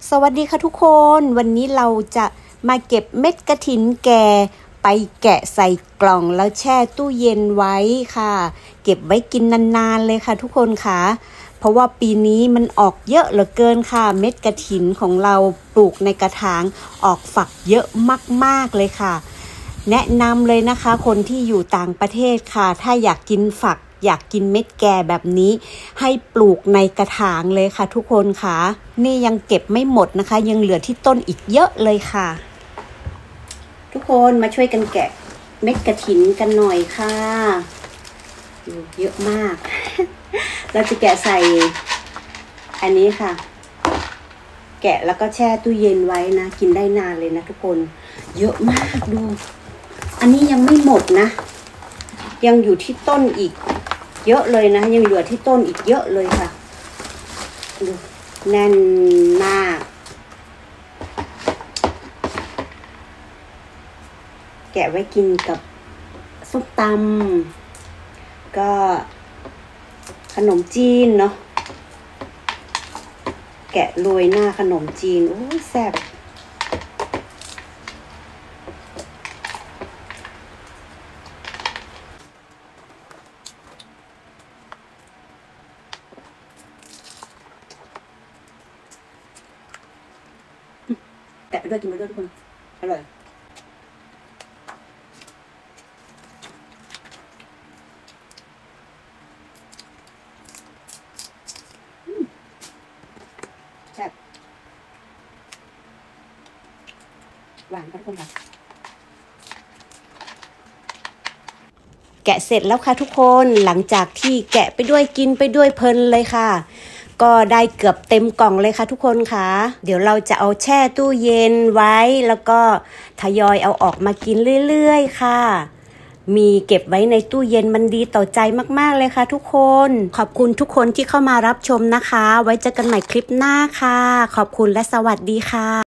สวัสดีค่ะทุกคนวันนี้เราจะมาเก็บเม็ดกฐินแก่ไปแกะใส่กล่องแล้วแช่ตู้เย็นไว้ค่ะเก็บไว้กินนานๆเลยค่ะทุกคนค่ะเพราะว่าปีนี้มันออกเยอะเหลือเกินค่ะเม็ดกฐินของเราปลูกในกระถางออกฝักเยอะมากๆเลยค่ะแนะนำเลยนะคะคนที่อยู่ต่างประเทศค่ะถ้าอยากกินฝักอยากกินเม็ดแก่แบบนี้ให้ปลูกในกระถางเลยค่ะทุกคนค่ะนี่ยังเก็บไม่หมดนะคะยังเหลือที่ต้นอีกเยอะเลยค่ะทุกคนมาช่วยกันแกะเม็ดกฐินกันหน่อยค่ะเยอะมาก เราจะแกะใส่อันนี้ค่ะแกะแล้วก็แช่ตู้เย็นไว้นะกินได้นานเลยนะทุกคนเยอะมากดูอันนี้ยังไม่หมดนะยังอยู่ที่ต้นอีกเยอะเลยนะยังเหลือที่ต้นอีกเยอะเลยค่ะดูแน่นมากแกะไว้กินกับส้มตำก็ขนมจีนเนาะแกะโรยหน้าขนมจีนโอ้แซ่บแกะไปด้วยกินไปด้วยทุกคนอร่อยแซ่บหวานค่ะทุกคนค่ะแกะเสร็จแล้วค่ะทุกคนหลังจากที่แกะไปด้วยกินไปด้วยเพลินเลยค่ะก็ได้เกือบเต็มกล่องเลยค่ะทุกคนค่ะเดี๋ยวเราจะเอาแช่ตู้เย็นไว้แล้วก็ทยอยเอาออกมากินเรื่อยๆค่ะมีเก็บไว้ในตู้เย็นมันดีต่อใจมากๆเลยค่ะทุกคนขอบคุณทุกคนที่เข้ามารับชมนะคะไว้เจอกันใหม่คลิปหน้าค่ะขอบคุณและสวัสดีค่ะ